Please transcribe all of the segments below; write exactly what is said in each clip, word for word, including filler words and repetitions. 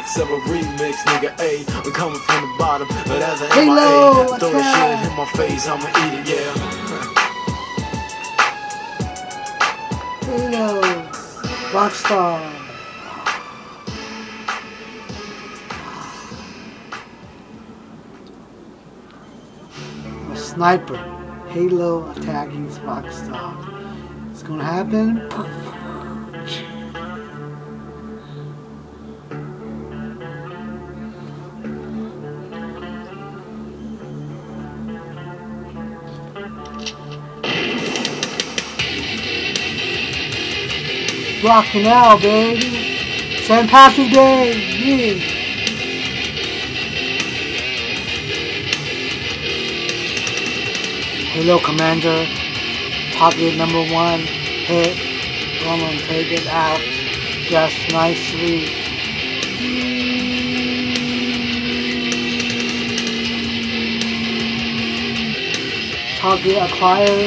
six of a remix, nigga. A, I'm coming from the bottom, but as I hit Halo my A, throw the shit hit my face, I'ma eat it, yeah. Halo, Rockstar. A sniper. Halo attacking Rockstar. It's gonna happen. Rockin' out, baby. Saint Patrick's Day, yeah. Hello, Commander. Target number one hit. Come and take it out just nicely. Target acquired.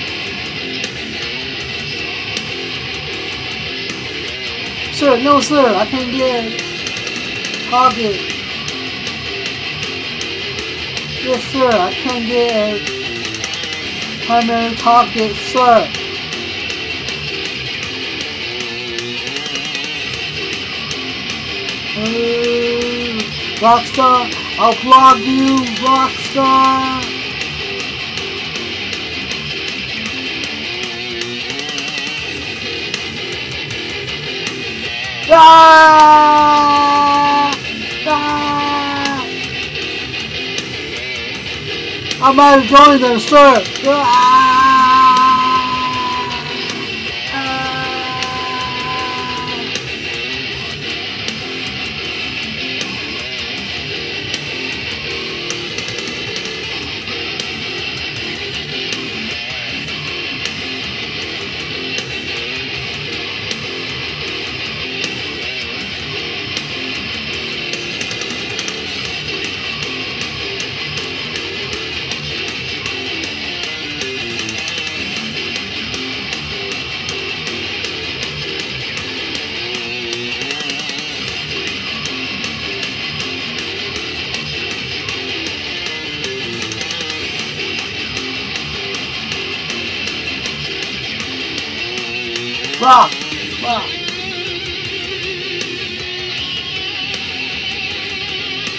Sir, no sir, I can't get target. Yes sir, I can't get primary target, sir. Uh, Rockstar, I'll vlog you, Rockstar. Ah! Ah! I might join them, sir. Ah! Rock! Rock!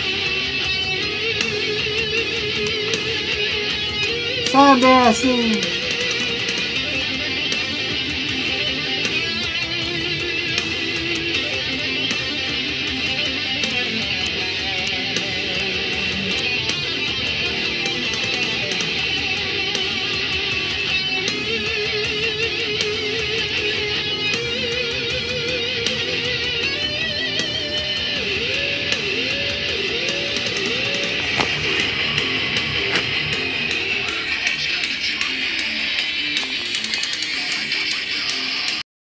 Sam dancing!